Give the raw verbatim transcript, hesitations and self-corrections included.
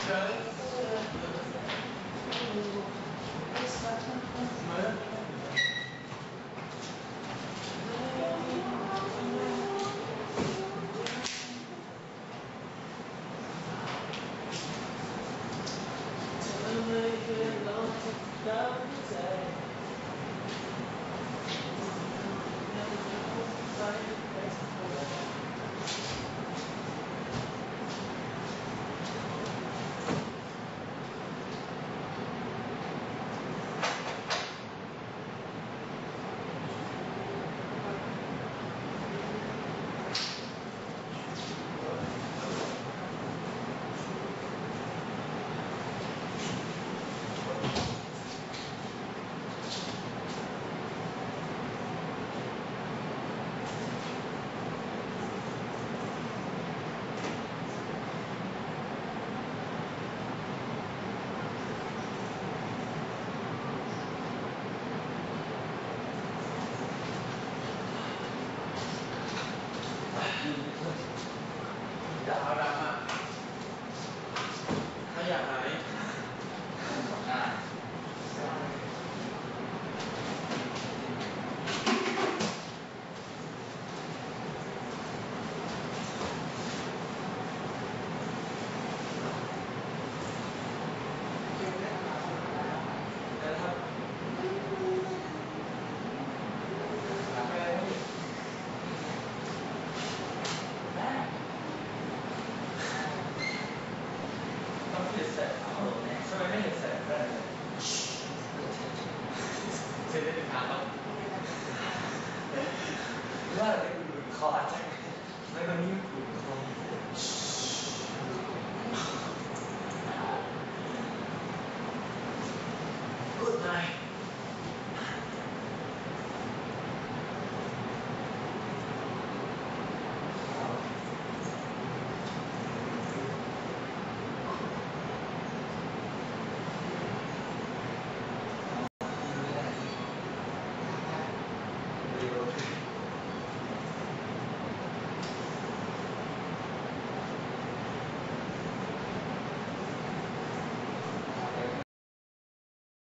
อย่าเอาดำอ่ะถ้าอยากหายสองหน้านะครับต้องเห็นแสงเอาทำไมไม่เห็นแสงได้เลยเซนได้เป็นทางครับว่าอะไรกูดูดคอจังแล้วตอนนี้ดูดคอGood night